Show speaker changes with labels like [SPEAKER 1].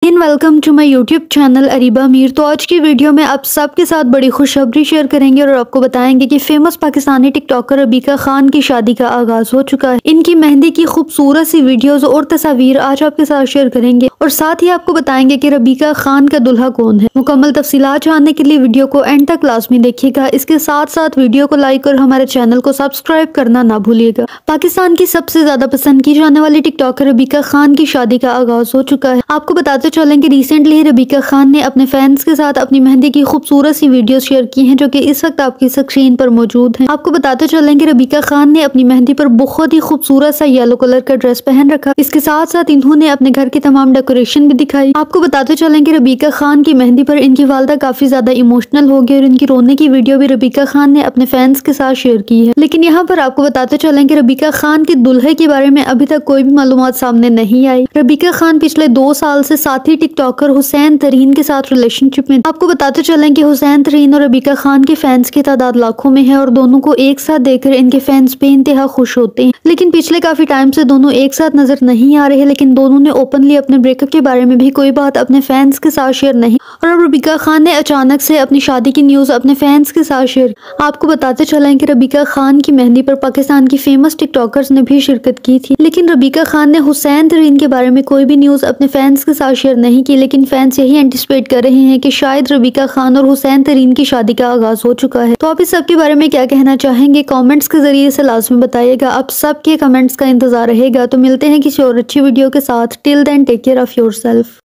[SPEAKER 1] Again welcome to my YouTube channel Areeba Meer. तो आज की वीडियो में आप सबके साथ बड़ी खुशखबरी शेयर करेंगे और आपको बताएंगे कि फेमस पाकिस्तानी टिकटॉकर रबीका खान की शादी का आगाज हो चुका है। इनकी मेहंदी की खूबसूरत सी वीडियोस और तस्वीर आज आपके साथ शेयर करेंगे और साथ ही आपको बताएंगे कि रबीका खान का दुल्हा कौन है। मुकम्मल तफसीलात जानने के लिए वीडियो को एंड तक लाजमी देखिएगा। इसके साथ साथ वीडियो को लाइक और हमारे चैनल को सब्सक्राइब करना ना भूलिएगा। पाकिस्तान की सबसे ज्यादा पसंद की जाने वाली टिकटॉकर रबीका खान की शादी का आगाज हो चुका है। आपको बताते चलें कि रिसेंटली ही रबीका खान ने अपने फैंस के साथ अपनी मेहंदी की खूबसूरत सी वीडियो शेयर की हैं, जो कि इस वक्त आपकी स्क्रीन पर मौजूद हैं। आपको बताते चलें कि रबीका खान ने अपनी मेहंदी पर बहुत ही खूबसूरत सा येलो कलर का ड्रेस पहन रखा। इसके साथ साथ इन्होंने अपने घर की तमाम डेकोरेशन भी दिखाई। आपको बताते चलें कि रबीका खान की मेहंदी पर इनकी वालदा काफी ज्यादा इमोशनल हो गई और इनकी रोने की वीडियो भी रबीका खान ने अपने फैंस के साथ शेयर की है। लेकिन यहाँ पर आपको बताते चलें कि रबीका खान के दुल्हे के बारे में अभी तक कोई भी मालूमात सामने नहीं आई। रबीका खान पिछले 2 साल से साथी टिकटॉकर हुसैन तरीन के साथ रिलेशनशिप में। आपको बताते चलें कि हुसैन तरीन और रबीका खान के फैंस की तादाद लाखों में है और दोनों को एक साथ देखकर इनके फैंस बेइंतहा खुश होते हैं। लेकिन पिछले काफी टाइम से दोनों एक साथ नजर नहीं आ रहे, लेकिन दोनों ने ओपनली अपने ब्रेकअप के बारे में भी कोई बात अपने फैंस के साथ शेयर नहीं। और अब रबीका खान ने अचानक से अपनी शादी की न्यूज अपने फैंस के साथ शेयर। आपको बताते चलें कि रबीका खान की मेहंदी पर पाकिस्तान की फेमस टिकटॉकर्स ने भी शिरकत की थी, लेकिन रबीका खान ने हुसैन तरीन के बारे में कोई भी न्यूज अपने फैंस के साथ शेयर नहीं की। लेकिन फैंस यही एंटिसिपेट कर रहे हैं कि शायद रबीका खान और हुसैन तरीन की शादी का आगाज हो चुका है। तो आप इस सब के बारे में क्या कहना चाहेंगे, कमेंट्स के जरिए से लाजमी बताइएगा। आप सबके कमेंट्स का इंतजार रहेगा। तो मिलते हैं किसी और अच्छी वीडियो के साथ। Till then take care of yourself.